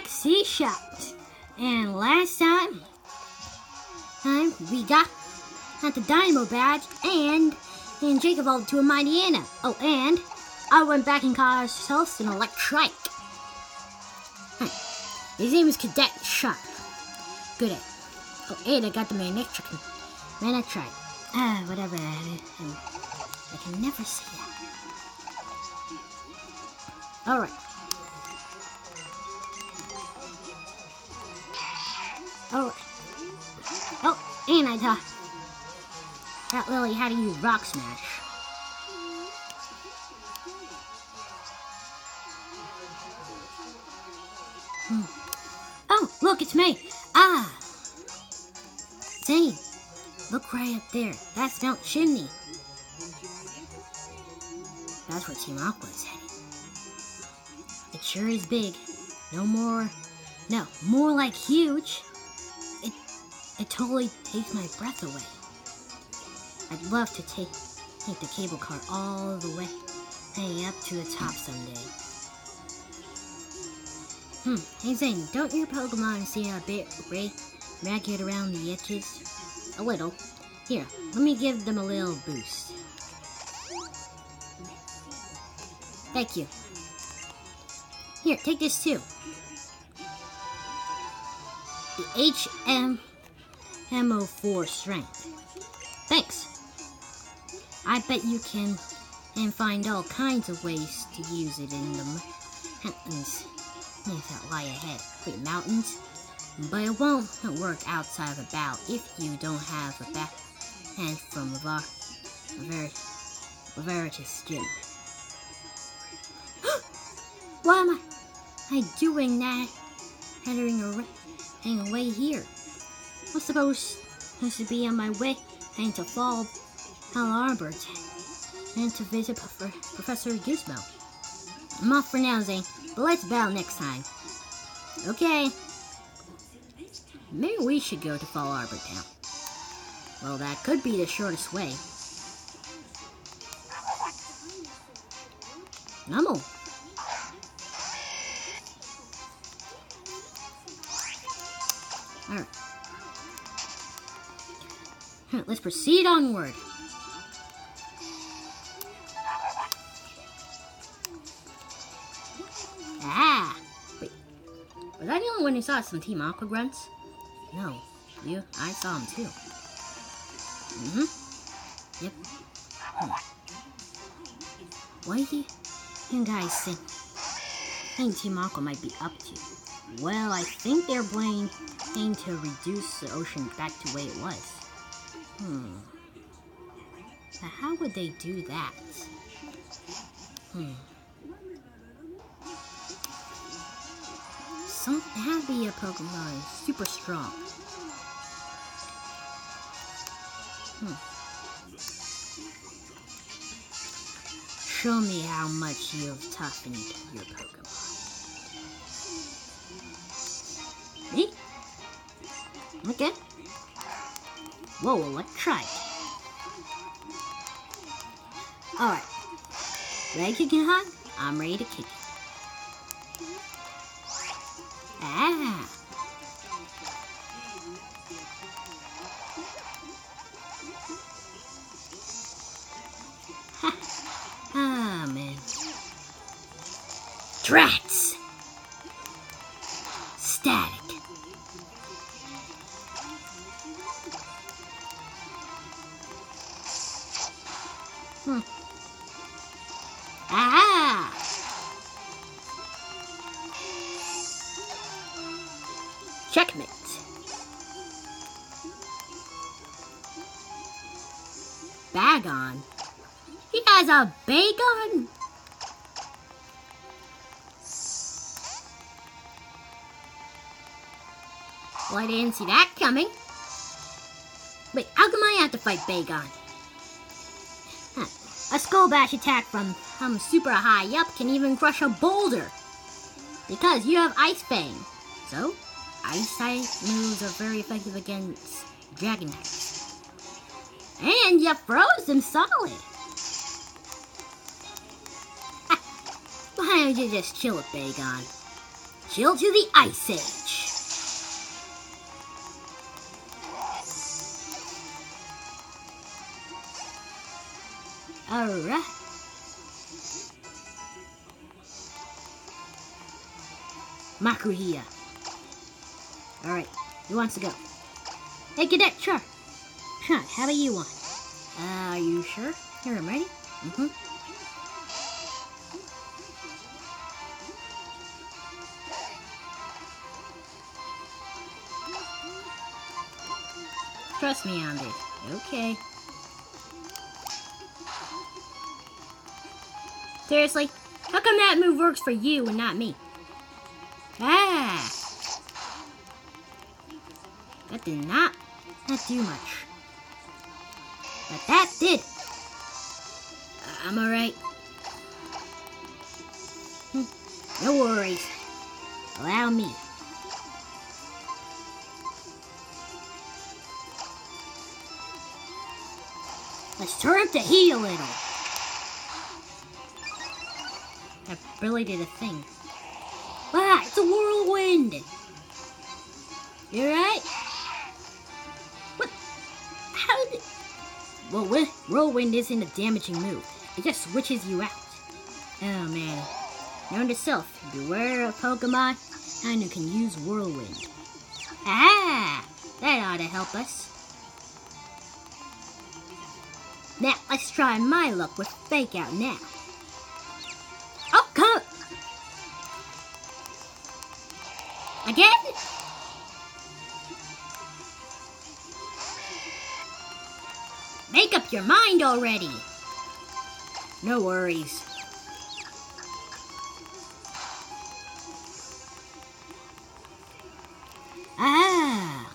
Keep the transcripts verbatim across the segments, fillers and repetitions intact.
X C Shout. And last time, time we got, got the Dynamo badge, and and Jake evolved to a Mightyena. Oh, and I went back and caught ourselves an Electrike. Hmm. His name is Cadet Sharp. Good at. Oh, and I got the Manectric. Manectric. Ah, whatever. I can never say that. Alright. Alright. Oh, and I taught that Lily how to use Rock Smash. Hmm. Oh, look, it's me. Ah. Zane, look right up there. That's Mount Chimney. That's where Team Aqua is headed. It sure is big. No more, no, more like huge. It, it totally takes my breath away. I'd love to take, take the cable car all the way, hey, up to the top someday. Hmm, hey Zane, don't your Pokemon seem a bit ra ragged around the edges? A little. Here, let me give them a little boost. Thank you. Here, take this too. The H M M O four strength. Thanks. I bet you can and find all kinds of ways to use it in the mountains that lie ahead. Wait, mountains? But it won't work outside of a battle if you don't have a back hand from Laveritus Gym. Why am I, I doing that? Heading away, away here. I'm supposed, supposed to be on my way and to Fall Albert and to visit Prof Professor Gizmo. I'm off for now, Zane, but let's battle next time. Okay. Maybe we should go to Fall Arbor now. Well, that could be the shortest way. Numble. Alright. Alright, let's proceed onward. Ah! Wait. Was I the only one who saw some Team Aqua grunts? No. You? I saw them too. Mm-hmm. Yep. Hmm. What do you, you guys think, think Team Aqua might be up to? Well, I think they're planning to reduce the ocean back to the way it was. Hmm. Now, how would they do that? Hmm. Some, it had to be a Pokemon super strong. Hmm. Show me how much you have toughened your Pokemon. Me? Okay. Whoa, Electrike. Alright. Ready to get hot? I'm ready to kick it. Ah. Ha. Ah, man. Drats. Static. Hmm. Ah! Checkmate. Bagon? He has a Bagon? Well, I didn't see that coming. Wait, how come I have to fight Bagon? Huh. A Skull Bash attack from um, super high up can even crush a boulder. Because you have Ice Fang. So, Ice type moves are very effective against Dragon types. And you froze them solid. Why don't you just chill with Bagon? Chill to the Ice Age. Alright. Makuhia. Alright, who wants to go? Hey, Cadet, sure. Huh, how about you one? Uh, are you sure? Here, I'm ready? Mm-hmm. Trust me on this. Okay. Seriously? How come that move works for you and not me? Ah! That did not, not do much. But that did. Uh, I'm alright. Hm. No worries. Allow me. Let's turn up the heat a little. That really did a thing. Wow, it's a whirlwind! You right? What? How did... Well, whirlwind isn't a damaging move. It just switches you out. Oh, man. Note to self, beware of Pokemon and you can use whirlwind. Ah! That ought to help us. Now, let's try my luck with Fake Out now. Oh, come! Again? Make up your mind already. No worries. Ah.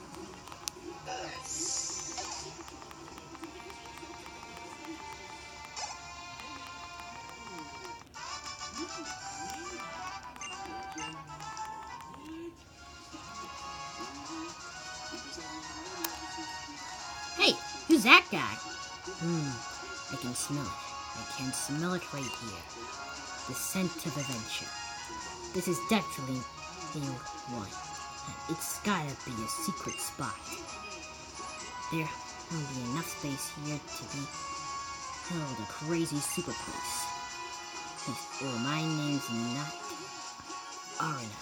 Hey, who's that guy? Hmm, I can smell it. I can smell it right here. The scent of adventure. This is definitely the one. It's gotta be a secret spot. There will be enough space here to be held a crazy secret place. Oh, my name's not Arena.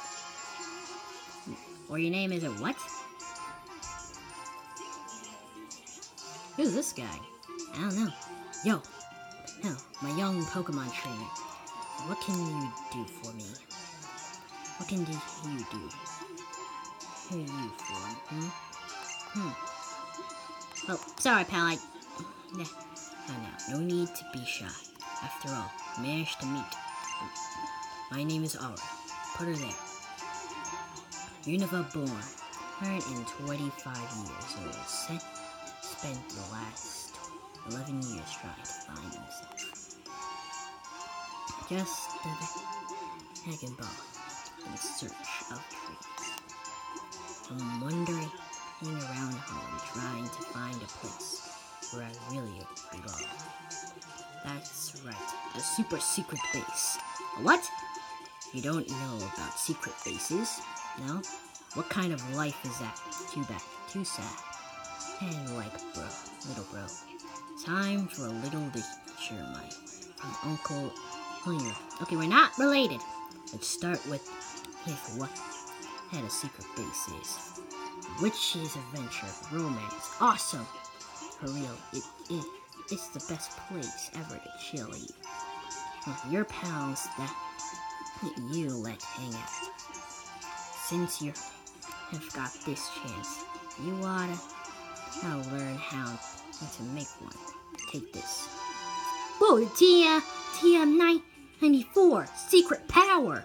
Or your name is a what? Who's this guy? I don't know. Yo, no, my young Pokemon trainer. What can you do for me? What can you do? Who are you for? Hmm? Hmm. Oh, sorry, pal. I... Nah. Oh, no. No need to be shy. After all, we managed to meet. My name is Aura. Put her there. Unova born. one hundred twenty-five years old. Set, spent the last eleven years trying to find himself. Just a dragon ball in search of trees. I'm wandering around home trying to find a place where I really belong. That's right, a super secret base. What? You don't know about secret bases? No? What kind of life is that? Too bad, too sad. And like bro, little bro. Time for a little Vegemite from Uncle Hunter. Okay, we're not related. Let's start with if what had a secret base is. Witches, adventure, romance, awesome. For real, it, it it's the best place ever to chill eat. With your pals that you let hang out. Since you have got this chance, you oughta now learn how to make one. Take this. Whoa, T M T M nine ninety-four secret power.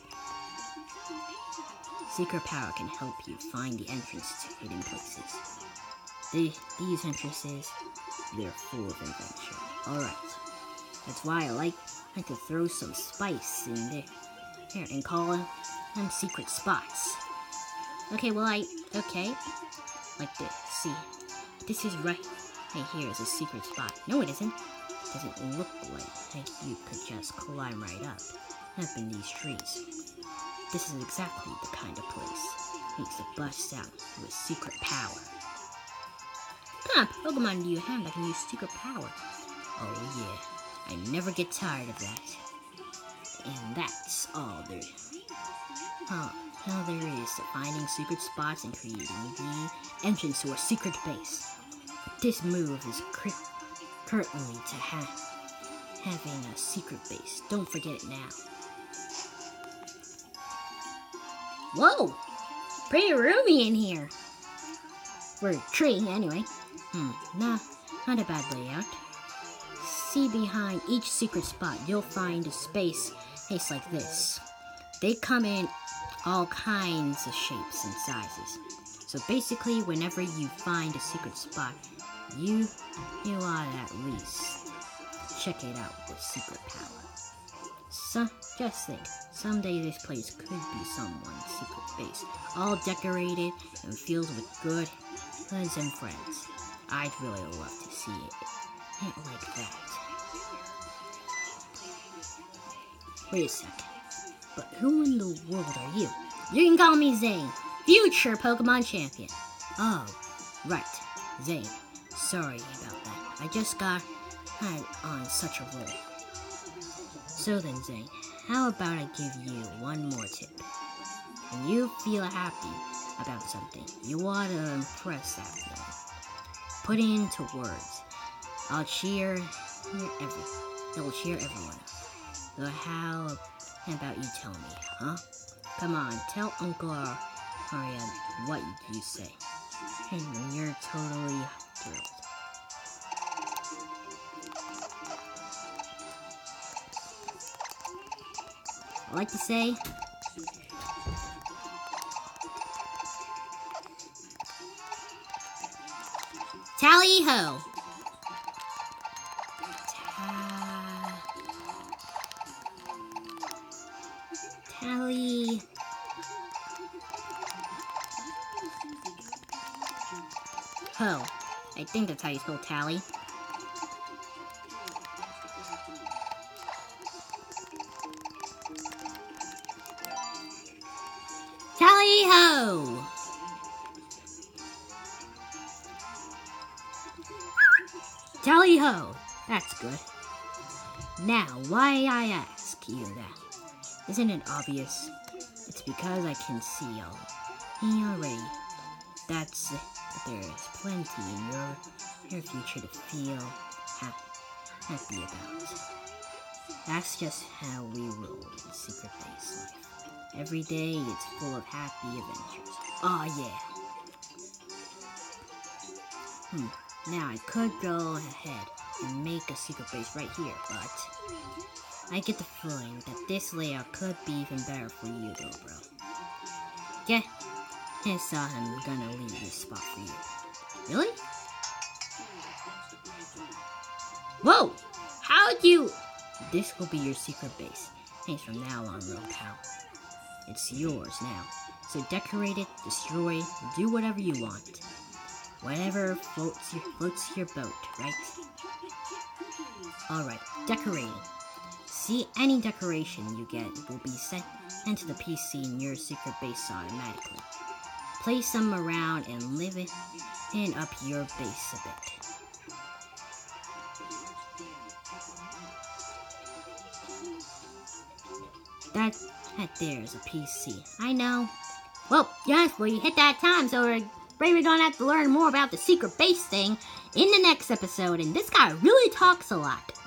Secret power can help you find the entrance to hidden places. The, these entrances, they're full of adventure. Alright. That's why I like, like to throw some spice in there here and call them, them secret spots. Okay, well I, okay. Like this, see. This is right, right here is a secret spot. No, it isn't. It doesn't look like, like you could just climb right up, up in these trees. This is exactly the kind of place makes it bust out with secret power. What kind of Pokemon do you have that can use secret power? Oh yeah, I never get tired of that. And that's all there, huh, all there is to finding secret spots and creating the entrance to a secret base. This move is cr currently to ha having a secret base. Don't forget it now. Whoa! Pretty roomy in here. For a tree, anyway. Hmm, nah, not a bad layout. See, behind each secret spot, you'll find a space tastes like this. They come in all kinds of shapes and sizes. So basically, whenever you find a secret spot, you, you ought to at least check it out with secret power. So, just think, someday this place could be someone's secret base, all decorated and filled with good friends and friends. I'd really love to see it, it like that. Wait a second, but who in the world are you? You can call me Zane, future Pokemon champion. Oh, right, Zane. Sorry about that. I just got had on such a roll. So then, Zane, how about I give you one more tip? When you feel happy about something, you ought to impress that one. Put it into words. I'll cheer, cheer every. It will cheer everyone up. So how about you tell me, huh? Come on, tell Uncle Maria what you say. And you're totally thrilled. I like to say, tally-ho! Ta tally... Ho. I think that's how you spell tally. Tally-ho! Tally-ho! That's good. Now, why I ask you that? Isn't it obvious? It's because I can see all he already. That's that there is plenty in your your future to feel ha happy about. That's just how we roll in Secret Base life. Every day it's full of happy adventures. Aw, yeah. Hmm. Now I could go ahead and make a secret base right here, but I get the feeling that this layout could be even better for you though, bro. Yeah, I saw him gonna leave this spot for you. Really? Whoa! How'd you... This will be your secret base. Thanks from now on, little pal. It's yours now. So decorate it, destroy, do whatever you want. Whatever floats your, floats your boat, right? Alright, decorating. See, any decoration you get will be sent into the P C in your secret base automatically. Place them around and live it in up your base a bit. That, that there is a P C. I know. Well, yes, we hit that time, so we're, we're gonna have to learn more about the secret base thing in the next episode, and this guy really talks a lot.